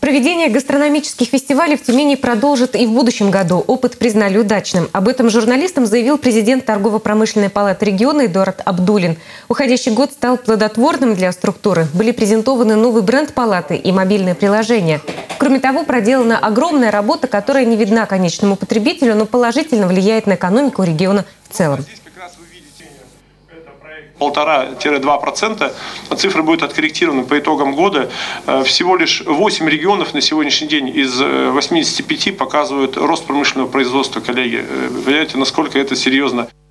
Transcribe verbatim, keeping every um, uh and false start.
Проведение гастрономических фестивалей в Тюмени продолжит и в будущем году. Опыт признали удачным. Об этом журналистам заявил президент Торгово-промышленной палаты региона Эдуард Абдулин. Уходящий год стал плодотворным для структуры. Были презентованы новый бренд палаты и мобильное приложение. Кроме того, проделана огромная работа, которая не видна конечному потребителю, но положительно влияет на экономику региона в целом. полтора-два процента. Цифры будут откорректированы по итогам года. Всего лишь восемь регионов на сегодняшний день из восьмидесяти пяти показывают рост промышленного производства, коллеги. Понимаете, насколько это серьезно.